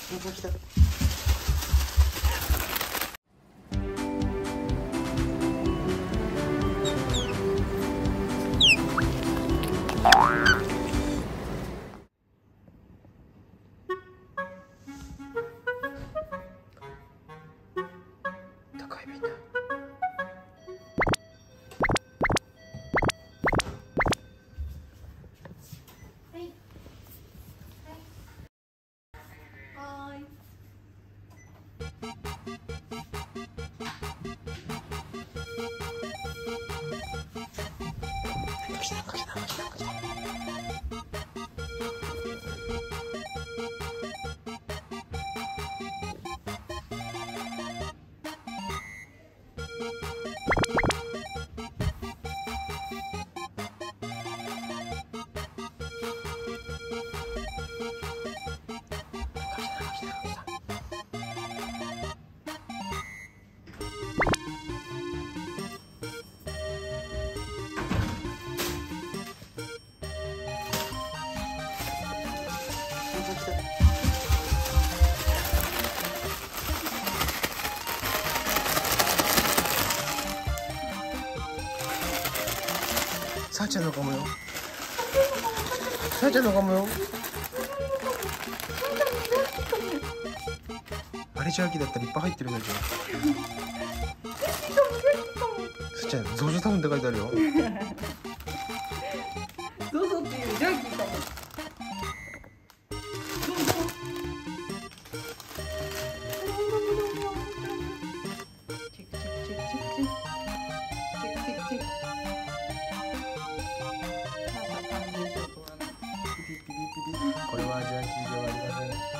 来た。高いみんな。さあちゃんのかもよ。さあちゃんのかもよ。あれじゃ秋だったらいっぱい入ってるんだじゃん。さあちゃん、ゾウジョタウンって書いてあるよ。 ゾウゾっていうジャーキーかも。 これはジャーキーではありません。